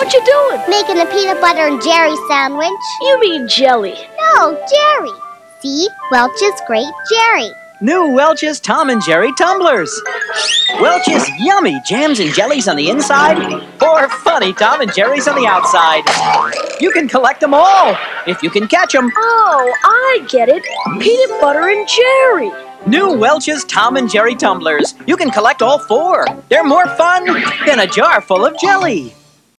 What you doing? Making a peanut butter and jelly sandwich. You mean jelly. No, Jerry. See? Welch's Great Jerry. New Welch's Tom and Jerry tumblers. Welch's yummy jams and jellies on the inside, or funny Tom and Jerry's on the outside. You can collect them all, if you can catch them. Oh, I get it. Peanut butter and Jerry. New Welch's Tom and Jerry tumblers. You can collect all 4. They're more fun than a jar full of jelly.